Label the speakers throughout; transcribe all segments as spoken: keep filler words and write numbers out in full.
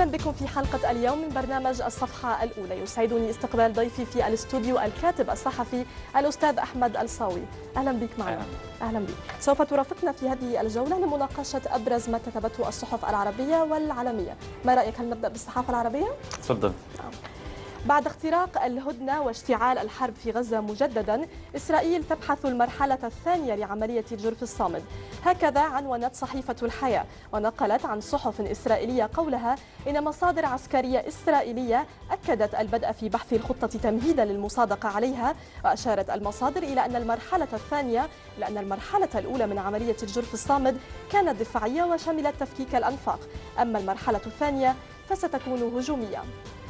Speaker 1: بكم في حلقة اليوم من برنامج الصفحة الأولى. يسعدني استقبال ضيفي في الاستوديو الكاتب الصحفي الأستاذ أحمد الصاوي. أهلا بك معنا. أهلا بك. سوف ترافقنا في هذه الجولة لمناقشة أبرز ما كتبته الصحف العربية والعالمية. ما رأيك، هل نبدأ بالصحافة العربية؟
Speaker 2: تفضل.
Speaker 1: بعد اختراق الهدنة واشتعال الحرب في غزة مجددا، إسرائيل تبحث المرحلة الثانية لعملية الجرف الصامد. هكذا عنونت صحيفة الحياة، ونقلت عن صحف إسرائيلية قولها إن مصادر عسكرية إسرائيلية أكدت البدء في بحث الخطة تمهيدا للمصادقة عليها. وأشارت المصادر إلى أن المرحلة الثانية لأن المرحلة الأولى من عملية الجرف الصامد كانت دفاعية وشملت تفكيك الأنفاق، أما المرحلة الثانية فستكون هجومية.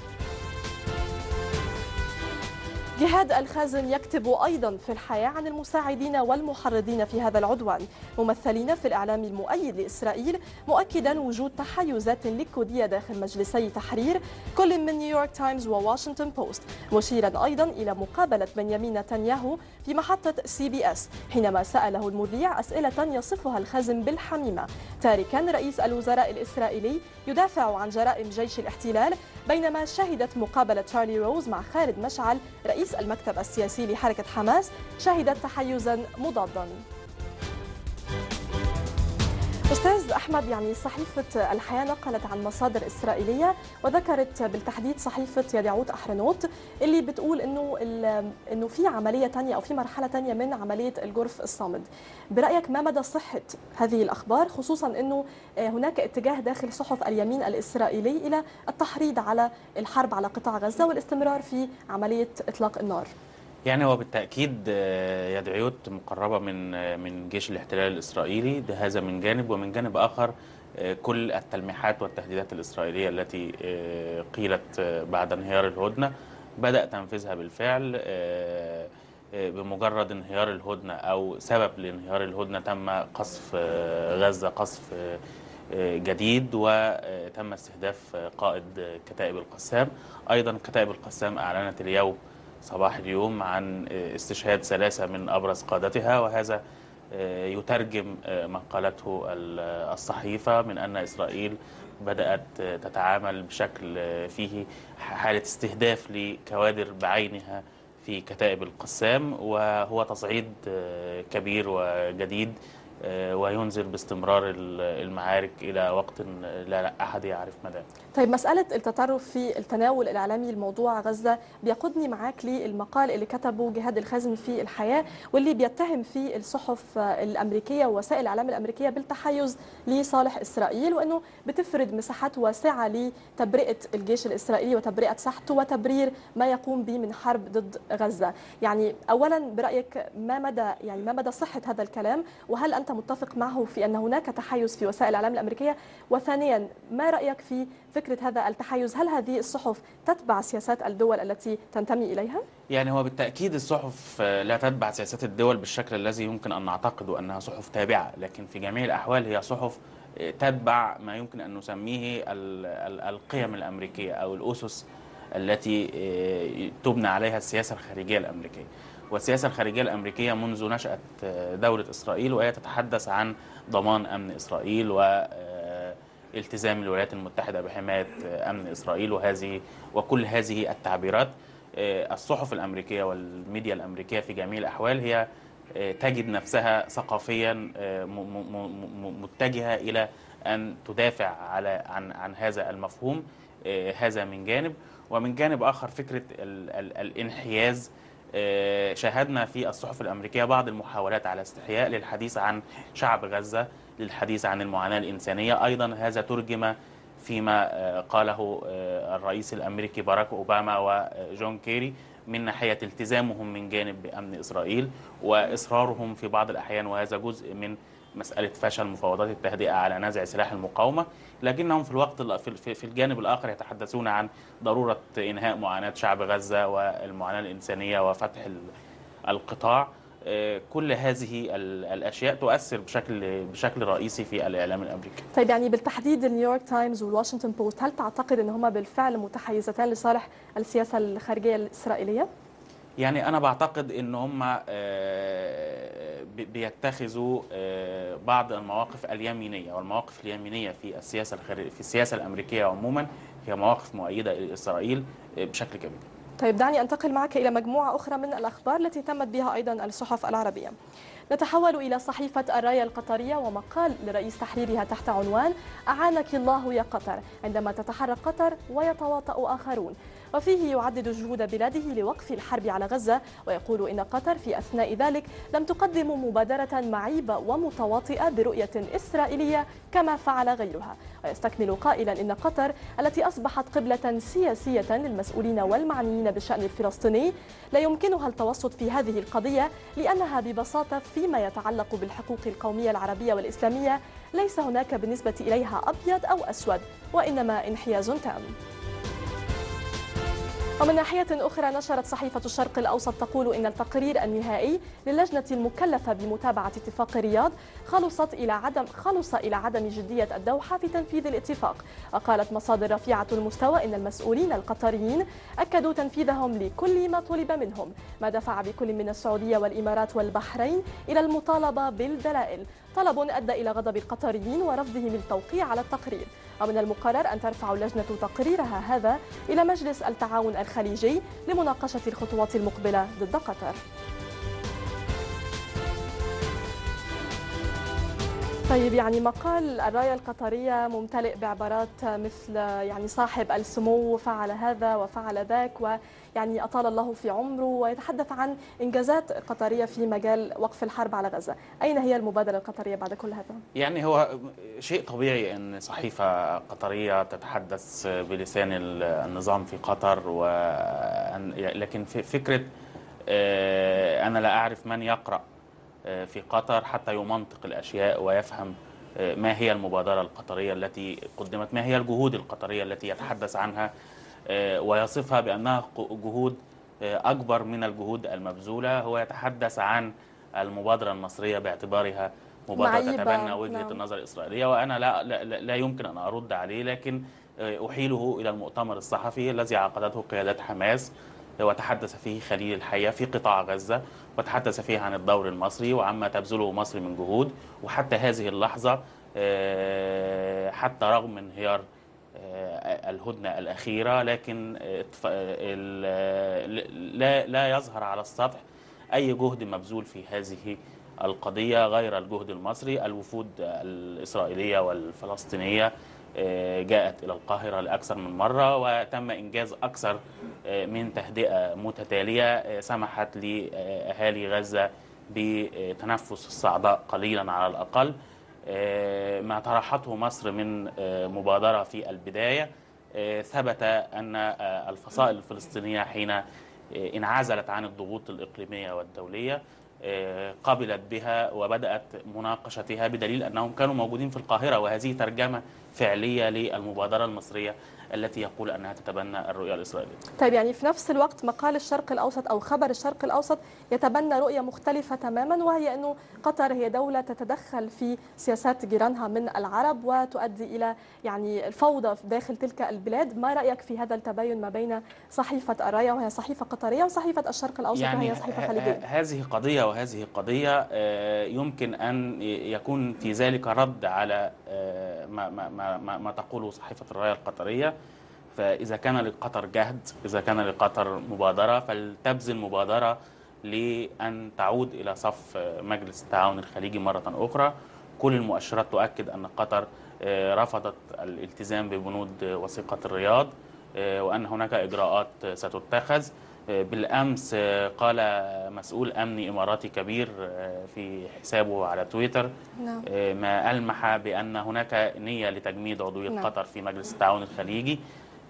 Speaker 1: جهاد الخازن يكتب أيضا في الحياة عن المساعدين والمحرضين في هذا العدوان، ممثلين في الإعلام المؤيد لإسرائيل، مؤكدا وجود تحيزات ليكودية داخل مجلسي تحرير كل من نيويورك تايمز وواشنطن بوست، مشيرا أيضا إلى مقابلة بنيامين نتنياهو في محطة سي بي اس حينما سأله المذيع أسئلة يصفها الخازن بالحميمة، تاركا رئيس الوزراء الإسرائيلي يدافع عن جرائم جيش الاحتلال، بينما شهدت مقابلة تشارلي روز مع خالد مشعل رئيس المكتب السياسي لحركة حماس شهدت تحيزا مضادا. أستاذ أحمد، يعني صحيفة الحياة نقلت عن مصادر إسرائيلية وذكرت بالتحديد صحيفة يدعوت أحرنوت اللي بتقول إنه إنه في عملية تانية أو في مرحلة تانية من عملية الجرف الصامد. برأيك ما مدى صحة هذه الأخبار، خصوصا إنه هناك اتجاه داخل صحف اليمين الإسرائيلي إلى التحريض على الحرب على قطاع غزة والاستمرار في عملية إطلاق النار؟
Speaker 2: يعني هو بالتأكيد يدعوت مقربة من من جيش الاحتلال الإسرائيلي، ده هذا من جانب، ومن جانب آخر كل التلميحات والتهديدات الإسرائيلية التي قيلت بعد انهيار الهدنة بدأ تنفيذها بالفعل. بمجرد انهيار الهدنة أو سبب لانهيار الهدنة تم قصف غزة قصف جديد، وتم استهداف قائد كتائب القسام. أيضا كتائب القسام أعلنت اليوم صباح اليوم عن استشهاد ثلاثة من أبرز قادتها، وهذا يترجم ما قالته الصحيفة من أن إسرائيل بدأت تتعامل بشكل فيه حالة استهداف لكوادر بعينها في كتائب القسام، وهو تصعيد كبير وجديد وينذر باستمرار المعارك إلى وقت لا أحد يعرف مداه.
Speaker 1: طيب، مسألة التطرف في التناول الإعلامي لموضوع غزة بيقودني معاك للمقال اللي كتبه جهاد الخازن في الحياة، واللي بيتهم فيه الصحف الأمريكية ووسائل الإعلام الأمريكية بالتحيز لصالح إسرائيل، وأنه بتفرد مساحات واسعة لتبرئة الجيش الإسرائيلي وتبرئة ساحته وتبرير ما يقوم به من حرب ضد غزة. يعني أولا برأيك ما مدى يعني ما مدى صحة هذا الكلام، وهل أنت متفق معه في أن هناك تحيز في وسائل الإعلام الأمريكية؟ وثانيا، ما رأيك في فكرة هذا التحيز؟ هل هذه الصحف تتبع سياسات الدول التي تنتمي إليها؟
Speaker 2: يعني هو بالتأكيد الصحف لا تتبع سياسات الدول بالشكل الذي يمكن أن نعتقد أنها صحف تابعة، لكن في جميع الأحوال هي صحف تتبع ما يمكن أن نسميه القيم الأمريكية أو الأسس التي تبنى عليها السياسة الخارجية الأمريكية. والسياسة الخارجية الأمريكية منذ نشأة دولة إسرائيل وهي تتحدث عن ضمان أمن إسرائيل و التزام الولايات المتحدة بحماية أمن إسرائيل، وهذه وكل هذه التعبيرات. الصحف الأمريكية والميديا الأمريكية في جميع الأحوال هي تجد نفسها ثقافيا متجهة إلى أن تدافع على عن عن هذا المفهوم. هذا من جانب، ومن جانب آخر فكرة ال ال الانحياز. شاهدنا في الصحف الأمريكية بعض المحاولات على استحياء للحديث عن شعب غزة، للحديث عن المعاناة الإنسانية. أيضا هذا ترجم فيما قاله الرئيس الأمريكي باراك أوباما وجون كيري من ناحية التزامهم من جانب بأمن إسرائيل وإصرارهم في بعض الأحيان، وهذا جزء من مسألة فشل مفاوضات التهدئة على نزع سلاح المقاومة، لكنهم في الوقت في الجانب الآخر يتحدثون عن ضرورة إنهاء معاناة شعب غزة والمعاناة الإنسانية وفتح القطاع. كل هذه الأشياء تؤثر بشكل بشكل رئيسي في الإعلام الأمريكي.
Speaker 1: طيب، يعني بالتحديد نيويورك تايمز والواشنطن بوست، هل تعتقد أن هما بالفعل متحيزتان لصالح السياسة الخارجية الإسرائيلية؟
Speaker 2: يعني أنا بعتقد أن هم بيتخذوا بعض المواقف اليمينية، والمواقف اليمينية في السياسة في السياسة الأمريكية عموما هي مواقف مؤيدة لإسرائيل بشكل كبير.
Speaker 1: طيب دعني أنتقل معك إلى مجموعة أخرى من الأخبار التي تمت بها أيضا الصحف العربية. نتحول إلى صحيفة الراية القطرية ومقال لرئيس تحريرها تحت عنوان أعانك الله يا قطر عندما تتحرك قطر ويتواطأ آخرون، وفيه يعدد جهود بلاده لوقف الحرب على غزة، ويقول إن قطر في أثناء ذلك لم تقدم مبادرة معيبة ومتواطئة برؤية إسرائيلية كما فعل غيرها. ويستكمل قائلا إن قطر التي أصبحت قبلة سياسية للمسؤولين والمعنيين بالشأن الفلسطيني لا يمكنها التوسط في هذه القضية، لأنها ببساطة فيما يتعلق بالحقوق القومية العربية والإسلامية ليس هناك بالنسبة إليها أبيض أو أسود، وإنما انحياز تام. ومن ناحية أخرى نشرت صحيفة الشرق الأوسط تقول إن التقرير النهائي للجنة المكلفة بمتابعة اتفاق الرياض خلصت إلى عدم خلص إلى عدم جدية الدوحة في تنفيذ الاتفاق. وقالت مصادر رفيعة المستوى إن المسؤولين القطريين أكدوا تنفيذهم لكل ما طلب منهم، ما دفع بكل من السعودية والإمارات والبحرين إلى المطالبة بالدلائل، طلب أدى إلى غضب القطريين ورفضهم التوقيع على التقرير. ومن المقرر أن ترفع اللجنة تقريرها هذا إلى مجلس التعاون الخليجي لمناقشة الخطوات المقبلة ضد قطر. طيب يعني مقال الراية القطرية ممتلئ بعبارات مثل يعني صاحب السمو فعل هذا وفعل ذاك، ويعني أطال الله في عمره، ويتحدث عن إنجازات قطرية في مجال وقف الحرب على غزة. أين هي المبادرة القطرية بعد كل هذا؟
Speaker 2: يعني هو شيء طبيعي أن صحيفة قطرية تتحدث بلسان النظام في قطر، و... لكن فكرة أنا لا أعرف من يقرأ في قطر حتى يمنطق الأشياء ويفهم ما هي المبادرة القطرية التي قدمت، ما هي الجهود القطرية التي يتحدث عنها ويصفها بأنها جهود أكبر من الجهود المبذولة. هو يتحدث عن المبادرة المصرية باعتبارها مبادرة تتبنى وجهة نعم. النظر الإسرائيلية، وأنا لا, لا, لا يمكن أن أرد عليه، لكن أحيله إلى المؤتمر الصحفي الذي عقدته قيادة حماس وتحدث فيه خليل الحية في قطاع غزة، وتحدث فيه عن الدور المصري وعما تبذله مصر من جهود. وحتى هذه اللحظة حتى رغم انهيار الهدنة الأخيرة، لكن لا لا يظهر على السطح أي جهد مبذول في هذه القضية غير الجهد المصري. الوفود الإسرائيلية والفلسطينية جاءت إلى القاهرة لأكثر من مرة، وتم إنجاز أكثر من تهدئة متتالية سمحت لأهالي غزة بتنفس الصعداء قليلا على الأقل. ما طرحته مصر من مبادرة في البداية ثبت أن الفصائل الفلسطينية حين انعزلت عن الضغوط الإقليمية والدولية قبلت بها وبدأت مناقشتها، بدليل أنهم كانوا موجودين في القاهرة، وهذه ترجمة فعلية للمبادرة المصرية التي يقول أنها تتبنى الرؤية الإسرائيلية.
Speaker 1: طيب يعني في نفس الوقت مقال الشرق الأوسط أو خبر الشرق الأوسط يتبنى رؤية مختلفة تماما، وهي أنه قطر هي دولة تتدخل في سياسات جيرانها من العرب وتؤدي إلى يعني الفوضى داخل تلك البلاد. ما رأيك في هذا التباين ما بين صحيفة الراية وهي صحيفة قطرية وصحيفة الشرق الأوسط يعني وهي صحيفة خليجية؟
Speaker 2: هذه قضية وهذه قضية يمكن أن يكون في ذلك رد على ما, ما, ما, ما تقوله صحيفة الراية القطرية. فإذا كان لقطر جهد، إذا كان لقطر مبادرة، فلتبذل مبادرة لأن تعود إلى صف مجلس التعاون الخليجي مرة أخرى. كل المؤشرات تؤكد أن قطر رفضت الالتزام ببنود وثيقة الرياض، وأن هناك إجراءات ستتخذ. بالأمس قال مسؤول أمني إماراتي كبير في حسابه على تويتر ما ألمح بأن هناك نية لتجميد عضوية قطر في مجلس التعاون الخليجي،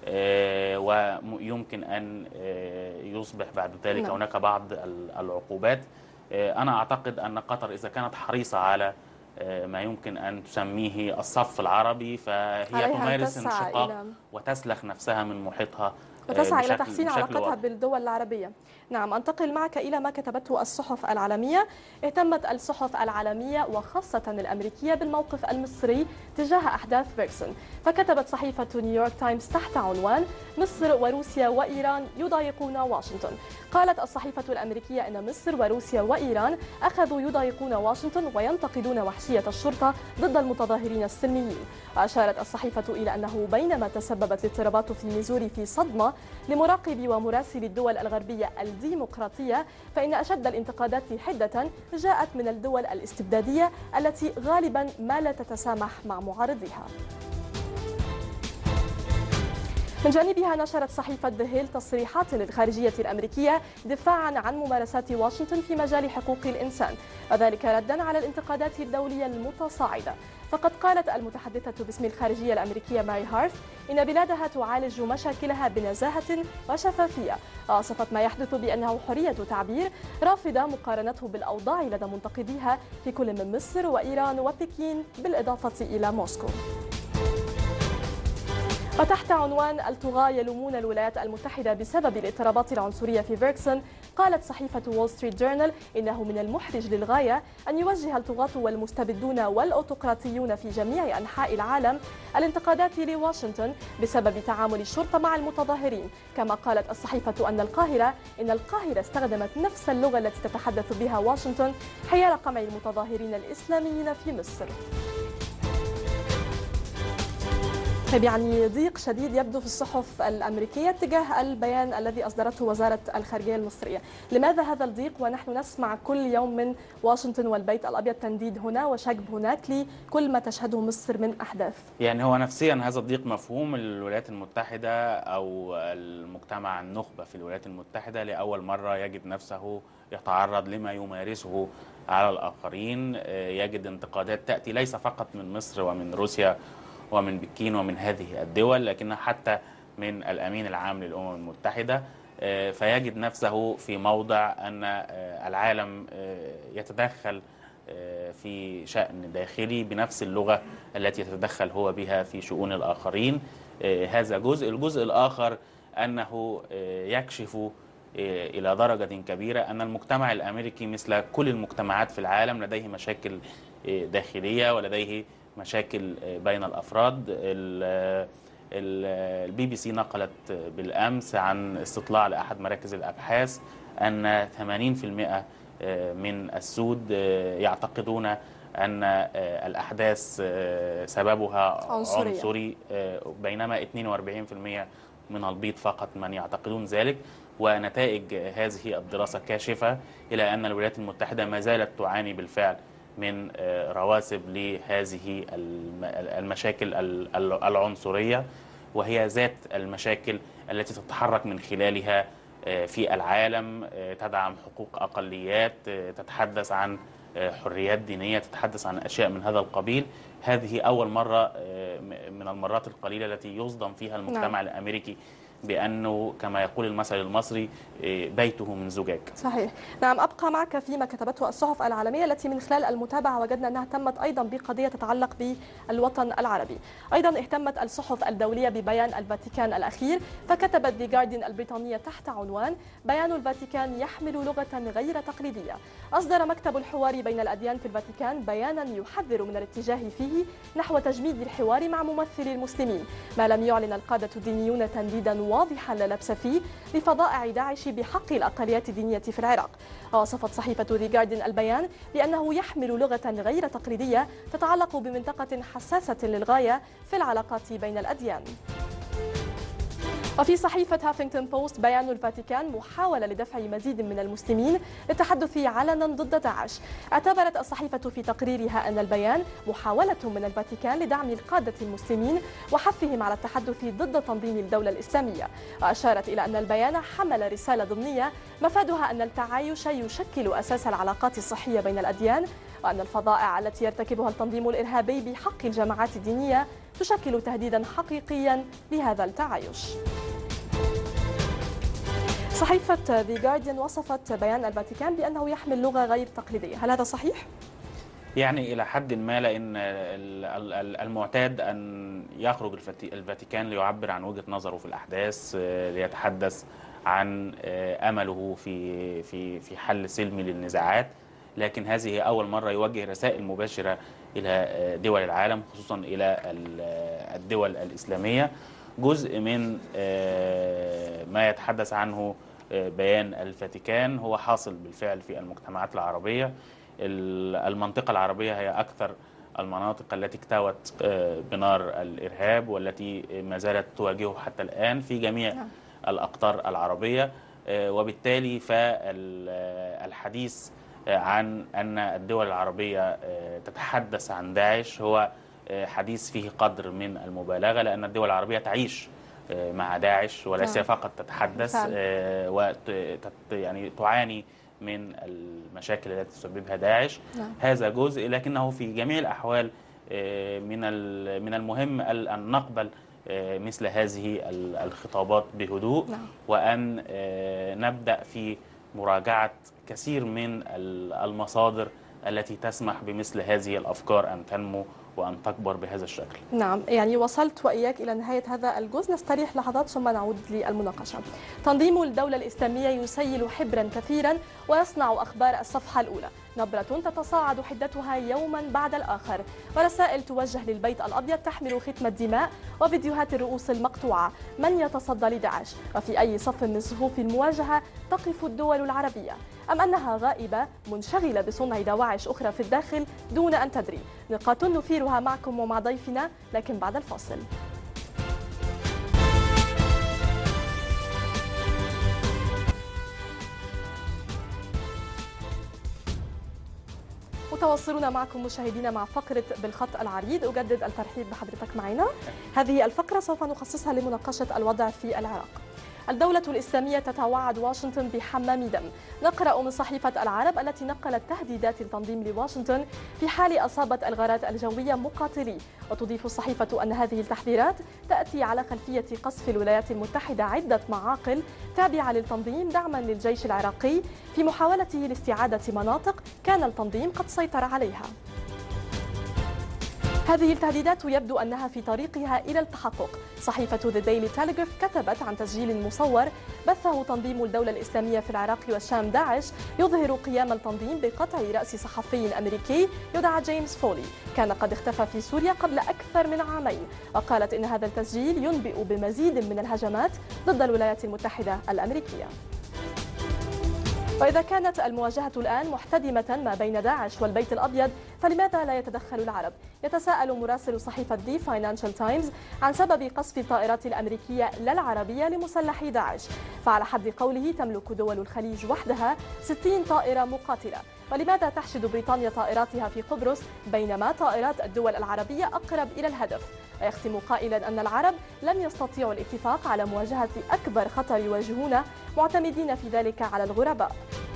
Speaker 2: ويمكن أن يصبح بعد ذلك نعم. هناك بعض العقوبات. أنا أعتقد أن قطر إذا كانت حريصة على ما يمكن أن تسميه الصف العربي، فهي تمارس انشقاق وتسلخ نفسها من محيطها
Speaker 1: وتسعى إلى تحسين علاقتها بالدول العربية. نعم، أنتقل معك إلى ما كتبته الصحف العالمية. اهتمت الصحف العالمية وخاصة الأمريكية بالموقف المصري تجاه أحداث فيرغسون، فكتبت صحيفة نيويورك تايمز تحت عنوان مصر وروسيا وإيران يضايقون واشنطن. قالت الصحيفة الأمريكية أن مصر وروسيا وإيران أخذوا يضايقون واشنطن وينتقدون وحشية الشرطة ضد المتظاهرين السلميين. وأشارت الصحيفة إلى أنه بينما تسببت الاضطرابات في ميزوري في صدمة لمراقبي ومراسلي الدول الغربية الديمقراطية، فإن أشد الانتقادات حدة جاءت من الدول الاستبدادية التي غالبا ما لا تتسامح مع معارضيها. من جانبها نشرت صحيفة ذا هيل تصريحات للخارجية الأمريكية دفاعا عن ممارسات واشنطن في مجال حقوق الإنسان، وذلك ردا على الانتقادات الدولية المتصاعدة. فقد قالت المتحدثة باسم الخارجية الأمريكية ماري هارف إن بلادها تعالج مشاكلها بنزاهة وشفافية، ووصفت ما يحدث بأنه حرية تعبير، رافضة مقارنته بالأوضاع لدى منتقديها في كل من مصر وإيران وبكين بالإضافة إلى موسكو. وتحت عنوان الطغاة يلومون الولايات المتحدة بسبب الاضطرابات العنصرية في فيرغسون، قالت صحيفة وول ستريت جورنال إنه من المحرج للغاية أن يوجه الطغاة والمستبدون والأوتقراطيون في جميع أنحاء العالم الانتقادات لواشنطن بسبب تعامل الشرطة مع المتظاهرين. كما قالت الصحيفة أن القاهرة إن القاهرة استخدمت نفس اللغة التي تتحدث بها واشنطن حيال قمع المتظاهرين الإسلاميين في مصر. طيب، يعني ضيق شديد يبدو في الصحف الأمريكية تجاه البيان الذي أصدرته وزارة الخارجية المصرية. لماذا هذا الضيق ونحن نسمع كل يوم من واشنطن والبيت الأبيض تنديد هنا وشجب هناك لكل ما تشهده مصر من أحداث؟
Speaker 2: يعني هو نفسيا هذا الضيق مفهوم. الولايات المتحدة أو المجتمع النخبة في الولايات المتحدة لأول مرة يجد نفسه يتعرض لما يمارسه على الآخرين، يجد انتقادات تأتي ليس فقط من مصر ومن روسيا ومن بكين ومن هذه الدول، لكنها حتى من الأمين العام للأمم المتحدة. فيجد نفسه في موضع أن العالم يتدخل في شأن داخلي بنفس اللغة التي يتدخل هو بها في شؤون الآخرين. هذا جزء. الجزء الآخر أنه يكشف إلى درجة كبيرة أن المجتمع الأمريكي مثل كل المجتمعات في العالم لديه مشاكل داخلية ولديه مشاكل بين الأفراد. البي بي سي نقلت بالأمس عن استطلاع لأحد مراكز الأبحاث أن ثمانين بالمئة من السود يعتقدون أن الأحداث سببها عنصري, عنصري بينما اثنين وأربعين بالمئة من البيض فقط من يعتقدون ذلك. ونتائج هذه الدراسة كاشفة إلى أن الولايات المتحدة ما زالت تعاني بالفعل من رواسب لهذه المشاكل العنصرية، وهي ذات المشاكل التي تتحرك من خلالها في العالم، تدعم حقوق أقليات، تتحدث عن حريات دينية، تتحدث عن أشياء من هذا القبيل. هذه أول مرة من المرات القليلة التي يصدم فيها المجتمع نعم. الأمريكي بأنه كما يقول المثل المصري بيته من زجاج.
Speaker 1: صحيح. نعم، أبقى معك فيما كتبته الصحف العالمية التي من خلال المتابعة وجدنا أنها اهتمت أيضا بقضية تتعلق بالوطن العربي. أيضا اهتمت الصحف الدولية ببيان الفاتيكان الأخير، فكتبت ذا جارديان البريطانية تحت عنوان بيان الفاتيكان يحمل لغة غير تقليدية. أصدر مكتب الحوار بين الأديان في الفاتيكان بيانا يحذر من الاتجاه فيه نحو تجميد الحوار مع ممثلي المسلمين، ما لم يعلن القادة الدينيون تنديدا واضحا لا لبس فيه لفظائع داعش بحق الأقليات الدينية في العراق. ووصفت صحيفة ذا جارديان البيان بأنه يحمل لغة غير تقليدية تتعلق بمنطقة حساسة للغاية في العلاقات بين الأديان. وفي صحيفة هافينغتون بوست بيان الفاتيكان محاولة لدفع مزيد من المسلمين للتحدث علنا ضد داعش. اعتبرت الصحيفة في تقريرها أن البيان محاولة من الفاتيكان لدعم القادة المسلمين وحثهم على التحدث ضد تنظيم الدولة الإسلامية. وأشارت إلى أن البيان حمل رسالة ضمنية مفادها أن التعايش يشكل أساس العلاقات الصحية بين الأديان، وأن الفظائع التي يرتكبها التنظيم الإرهابي بحق الجماعات الدينية تشكل تهديدا حقيقيا لهذا التعايش. صحيفة ذا جارديان وصفت بيان الفاتيكان بأنه يحمل لغة غير تقليدية، هل هذا صحيح؟
Speaker 2: يعني إلى حد ما، لأن ال- ال- ال- المعتاد أن يخرج الفاتي- الفاتيكان ليعبر عن وجهة نظره في الأحداث، آه، ليتحدث عن آه، أمله في في في حل سلمي للنزاعات. لكن هذه أول مرة يوجه رسائل مباشرة إلى آه، دول العالم، خصوصا إلى ال- آه، الدول الإسلامية. جزء من آه، ما يتحدث عنه آه، بيان الفاتيكان هو حاصل بالفعل في المجتمعات العربية. ال- المنطقة العربية هي أكثر المناطق التي اكتوت آه، بنار الإرهاب، والتي ما زالت تواجهه حتى الآن في جميع
Speaker 1: نعم.
Speaker 2: الأقطار العربية. آه، وبالتالي فالحديث عن أن الدول العربية آه، تتحدث عن داعش هو آه، حديث فيه قدر من المبالغة، لأن الدول العربية تعيش آه، مع داعش وليس
Speaker 1: نعم.
Speaker 2: فقط تتحدث،
Speaker 1: بالفعل.
Speaker 2: آه، وت- تت- يعني تعاني من المشاكل التي تسببها داعش.
Speaker 1: نعم.
Speaker 2: هذا جزء، لكنه في جميع الأحوال آه، من ال- من المهم أن نقبل آه، مثل هذه ال- الخطابات بهدوء،
Speaker 1: نعم.
Speaker 2: وأن آه، نبدأ في مراجعة كثير من ال- المصادر التي تسمح بمثل هذه الأفكار أن تنمو وأن تكبر بهذا الشكل.
Speaker 1: نعم، يعني وصلت وإياك إلى نهاية هذا الجزء، نستريح لحظات ثم نعود للمناقشة. تنظيم الدولة الإسلامية يسيل حبرا كثيرا ويصنع أخبار الصفحة الأولى، نبرة تتصاعد حدتها يوما بعد الآخر، ورسائل توجه للبيت الأبيض تحمل ختم الدماء وفيديوهات الرؤوس المقطوعة. من يتصدى لداعش؟ وفي أي صف من صفوف المواجهة تقف الدول العربية؟ أم أنها غائبة منشغلة بصنع دواعش أخرى في الداخل دون أن تدري؟ نقاط نثيرها معكم ومع ضيفنا، لكن بعد الفاصل. متواصلون معكم مشاهدينا مع فقرة بالخط العريض. أجدد الترحيب بحضرتك معنا. هذه الفقرة سوف نخصصها لمناقشة الوضع في العراق. الدولة الإسلامية تتوعد واشنطن بحمام دم. نقرأ من صحيفة العرب التي نقلت تهديدات التنظيم لواشنطن في حال أصابت الغارات الجوية مقاتلي، وتضيف الصحيفة أن هذه التحذيرات تأتي على خلفية قصف الولايات المتحدة عدة معاقل تابعة للتنظيم دعما للجيش العراقي في محاولته لاستعادة مناطق كان التنظيم قد سيطر عليها. هذه التهديدات يبدو أنها في طريقها إلى التحقق. صحيفة ذا ديلي تيليغراف كتبت عن تسجيل مصور بثه تنظيم الدولة الإسلامية في العراق والشام داعش يظهر قيام التنظيم بقطع رأس صحفي أمريكي يدعى جيمس فولي كان قد اختفى في سوريا قبل أكثر من عامين، وقالت إن هذا التسجيل ينبئ بمزيد من الهجمات ضد الولايات المتحدة الأمريكية. وإذا كانت المواجهة الآن محتدمة ما بين داعش والبيت الأبيض، فلماذا لا يتدخل العرب؟ يتساءل مراسل صحيفة دي فاينانشال تايمز عن سبب قصف الطائرات الأمريكية لا العربية لمسلحي داعش. فعلى حد قوله تملك دول الخليج وحدها ستين طائرة مقاتلة، ولماذا تحشد بريطانيا طائراتها في قبرص بينما طائرات الدول العربية أقرب إلى الهدف؟ ويختم قائلا أن العرب لم يستطيعوا الاتفاق على مواجهة أكبر خطر يواجهونه، معتمدين في ذلك على الغرباء.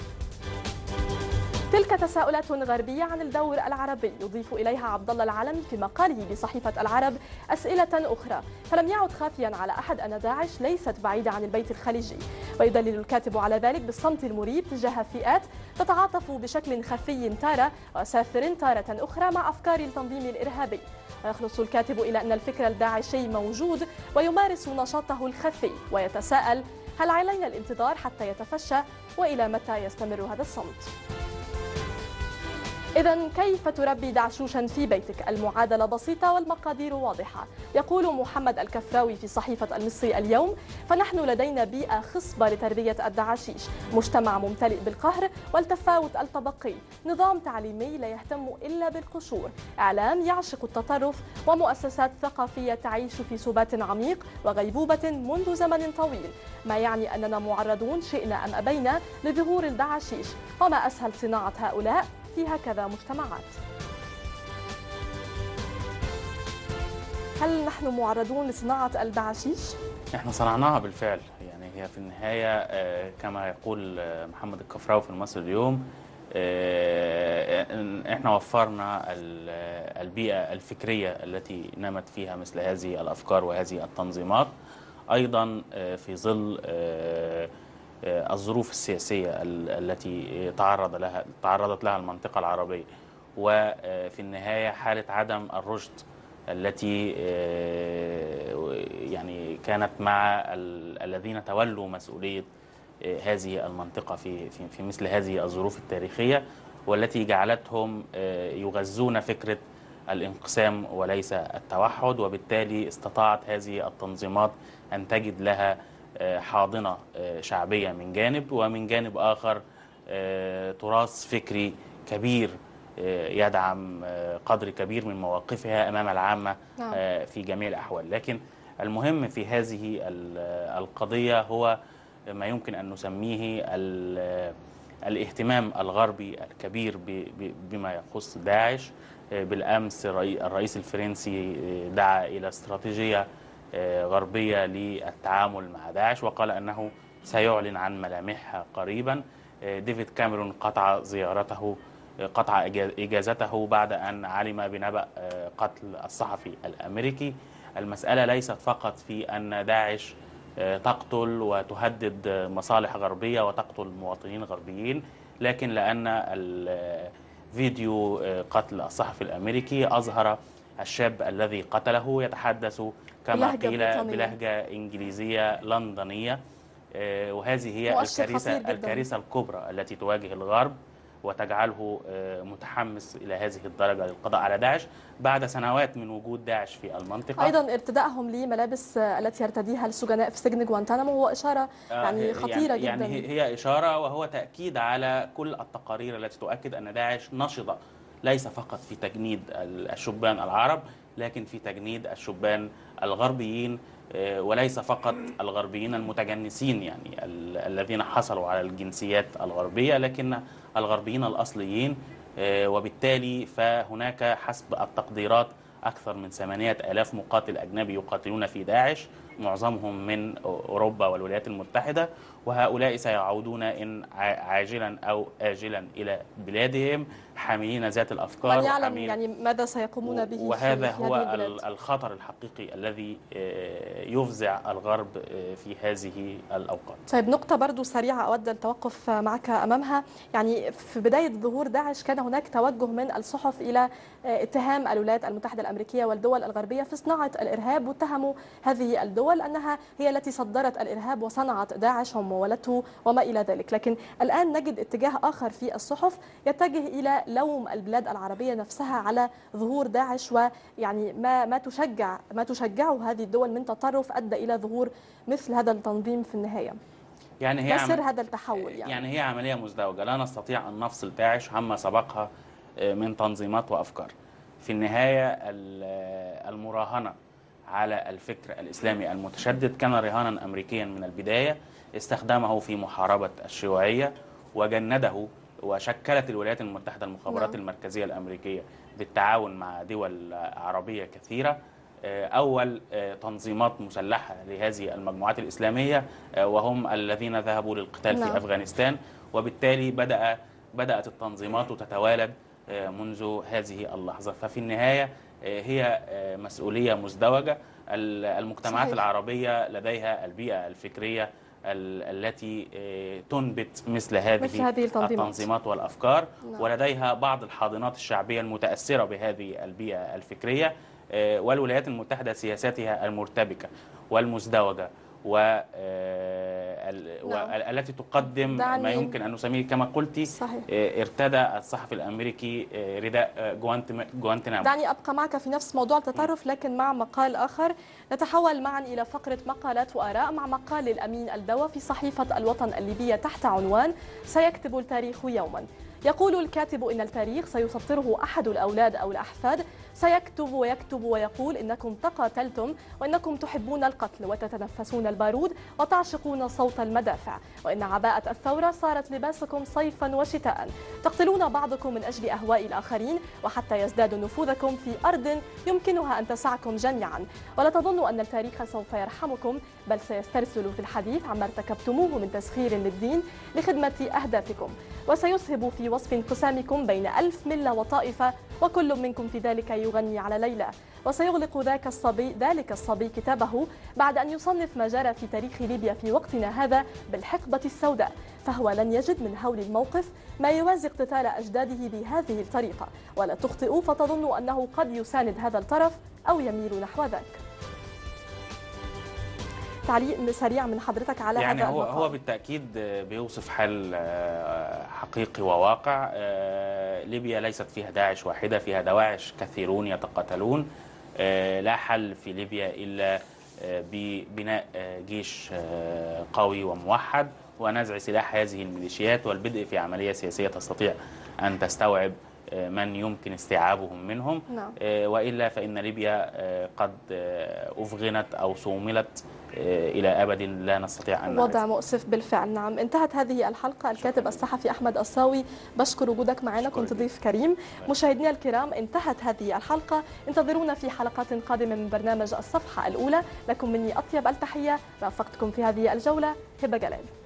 Speaker 1: تلك تساؤلات غربية عن الدور العربي يضيف إليها عبد الله العلمي في مقاله بصحيفة العرب أسئلة أخرى، فلم يعد خافيا على أحد أن داعش ليست بعيدة عن البيت الخليجي. ويدلل الكاتب على ذلك بالصمت المريب تجاه فئات تتعاطف بشكل خفي تارة وسافر تارة أخرى مع أفكار التنظيم الإرهابي. ويخلص الكاتب إلى أن الفكر الداعشي موجود ويمارس نشاطه الخفي، ويتساءل: هل علينا الانتظار حتى يتفشى؟ وإلى متى يستمر هذا الصمت؟ إذن كيف تربي دعشوشا في بيتك؟ المعادلة بسيطة والمقادير واضحة. يقول محمد الكفراوي في صحيفة المصري اليوم: فنحن لدينا بيئة خصبة لتربية الدعاشيش، مجتمع ممتلئ بالقهر والتفاوت الطبقي، نظام تعليمي لا يهتم إلا بالقشور، إعلام يعشق التطرف، ومؤسسات ثقافية تعيش في سبات عميق وغيبوبة منذ زمن طويل، ما يعني أننا معرضون شئنا أم أبينا لظهور الدعاشيش، وما أسهل صناعة هؤلاء في هكذا مجتمعات. هل نحن معرضون لصناعة الدعاشيش؟
Speaker 2: احنا صنعناها بالفعل، يعني هي في النهاية كما يقول محمد الكفراوي في المصري اليوم، احنا وفرنا البيئة الفكرية التي نمت فيها مثل هذه الأفكار وهذه التنظيمات، أيضا في ظل الظروف السياسية التي تعرض لها تعرضت لها المنطقة العربية. وفي النهاية حالة عدم الرشد التي يعني كانت مع الذين تولوا مسؤولية هذه المنطقة في في في مثل هذه الظروف التاريخية، والتي جعلتهم يغذون فكرة الانقسام وليس التوحد، وبالتالي استطاعت هذه التنظيمات أن تجد لها حاضنة شعبية من جانب، ومن جانب آخر تراث فكري كبير يدعم قدر كبير من مواقفها أمام العامة في جميع الأحوال. لكن المهم في هذه القضية هو ما يمكن أن نسميه الاهتمام الغربي الكبير بما يخص داعش. بالأمس الرئيس الفرنسي دعا إلى استراتيجية غربية للتعامل مع داعش، وقال أنه سيعلن عن ملامحها قريبا. ديفيد كاميرون قطع زيارته قطع إجازته بعد أن علم بنبأ قتل الصحفي الأمريكي. المسألة ليست فقط في أن داعش تقتل وتهدد مصالح غربية وتقتل مواطنين غربيين، لكن لأن الفيديو قتل الصحفي الأمريكي أظهر الشاب الذي قتله يتحدث كما قيل بلهجة إنجليزية لندنية، وهذه هي الكارثة الكارثة الكبرى التي تواجه الغرب وتجعله متحمس إلى هذه الدرجة للقضاء على داعش بعد سنوات من وجود داعش في المنطقة.
Speaker 1: أيضا ارتدائهم لملابس التي يرتديها السجناء في سجن غوانتانامو هو إشارة يعني خطيرة
Speaker 2: يعني
Speaker 1: جدا.
Speaker 2: يعني هي إشارة وهو تأكيد على كل التقارير التي تؤكد أن داعش نشطة ليس فقط في تجنيد الشبان العرب، لكن في تجنيد الشبان الغربيين، وليس فقط الغربيين المتجنسين يعني الذين حصلوا على الجنسيات الغربية، لكن الغربيين الأصليين. وبالتالي فهناك حسب التقديرات أكثر من ثمانية آلاف مقاتل أجنبي يقاتلون في داعش، معظمهم من أوروبا والولايات المتحدة، وهؤلاء سيعودون إن عاجلا أو آجلا إلى بلادهم حاملين ذات الأفكار.
Speaker 1: من يعلم يعني ماذا سيقومون به.
Speaker 2: وهذا
Speaker 1: في
Speaker 2: هو
Speaker 1: هذه
Speaker 2: الخطر الحقيقي الذي يفزع الغرب في هذه الأوقات.
Speaker 1: طيب نقطة برضو سريعة أود التوقف معك أمامها. يعني في بداية ظهور داعش كان هناك توجه من الصحف إلى اتهام الولايات المتحدة الأمريكية والدول الغربية في صناعة الإرهاب، واتهموا هذه الدول أنها هي التي صدرت الإرهاب وصنعت داعش ومولته وما إلى ذلك. لكن الآن نجد اتجاه آخر في الصحف يتجه إلى لوم البلاد العربية نفسها على ظهور داعش، ويعني ما ما تشجع ما تشجعه هذه الدول من تطرف أدى إلى ظهور مثل هذا التنظيم في النهاية.
Speaker 2: يعني هي
Speaker 1: ما سر هذا التحول؟ يعني.
Speaker 2: يعني هي عملية مزدوجة، لا نستطيع أن نفصل داعش عما سبقها من تنظيمات وأفكار. في النهاية المراهنة على الفكر الإسلامي المتشدد كان رهانا أمريكيا من البداية، استخدمه في محاربة الشيوعية وجنده، وشكلت الولايات المتحدة المخابرات نعم. المركزية الأمريكية بالتعاون مع دول عربية كثيرة أول تنظيمات مسلحة لهذه المجموعات الإسلامية، وهم الذين ذهبوا للقتال نعم. في أفغانستان. وبالتالي بدأ بدأت التنظيمات تتوالد منذ هذه اللحظة. ففي النهاية هي مسؤولية مزدوجة. المجتمعات صحيح. العربية لديها البيئة الفكرية التي تنبت مثل هذه, مثل هذه التنظيمات والأفكار نعم. ولديها بعض الحاضنات الشعبية المتأثرة بهذه البيئة الفكرية. والولايات المتحدة سياساتها المرتبكة والمزدوجة والتي تقدم ما يمكن أن نسميه كما قلتي صحيح. ارتدى الصحفي الأمريكي رداء غوانتنامو.
Speaker 1: دعني أبقى معك في نفس موضوع التطرف لكن مع مقال آخر. نتحول معا إلى فقرة مقالات وآراء مع مقال الأمين الدوا في صحيفة الوطن الليبية تحت عنوان سيكتب التاريخ يوما. يقول الكاتب إن التاريخ سيسطره أحد الأولاد أو الأحفاد، سيكتب ويكتب ويقول إنكم تقاتلتم وإنكم تحبون القتل وتتنفسون البارود وتعشقون صوت المدافع، وإن عباءة الثورة صارت لباسكم صيفا وشتاء، تقتلون بعضكم من أجل أهواء الآخرين وحتى يزداد نفوذكم في أرض يمكنها أن تسعكم جميعا، ولا تظنوا أن التاريخ سوف يرحمكم بل سيسترسل في الحديث عما ارتكبتموه من تسخير للدين لخدمة أهدافكم. وسيسهب في وصف انقسامكم بين ألف ملة وطائفة، وكل منكم في ذلك يغني على ليلى. وسيغلق ذاك الصبي ذلك الصبي كتابه بعد أن يصنف ما جرى في تاريخ ليبيا في وقتنا هذا بالحقبة السوداء، فهو لن يجد من هول الموقف ما يوازي اقتتال أجداده بهذه الطريقة، ولا تخطئوا فتظنوا أنه قد يساند هذا الطرف أو يميل نحو ذاك. تعليق سريع من حضرتك على
Speaker 2: يعني
Speaker 1: هذا
Speaker 2: هو
Speaker 1: المقال.
Speaker 2: هو بالتأكيد بيوصف حال حقيقي وواقع. ليبيا ليست فيها داعش واحدة، فيها دواعش كثيرون يتقاتلون. لا حل في ليبيا إلا ببناء جيش قوي وموحد ونزع سلاح هذه الميليشيات والبدء في عملية سياسية تستطيع أن تستوعب من يمكن استيعابهم منهم.
Speaker 1: نعم.
Speaker 2: وإلا فإن ليبيا قد أفغنت أو صوملت إلى أبد لا نستطيع أن
Speaker 1: وضع مؤسف بالفعل. نعم، انتهت هذه الحلقة. الكاتب الصحفي أحمد الصاوي، بشكر وجودك معنا، كنت ضيف كريم. مشاهدينا الكرام، انتهت هذه الحلقة، انتظرونا في حلقات قادمة من برنامج الصفحة الأولى. لكم مني أطيب التحية، رافقتكم في هذه الجولة هبة جلال.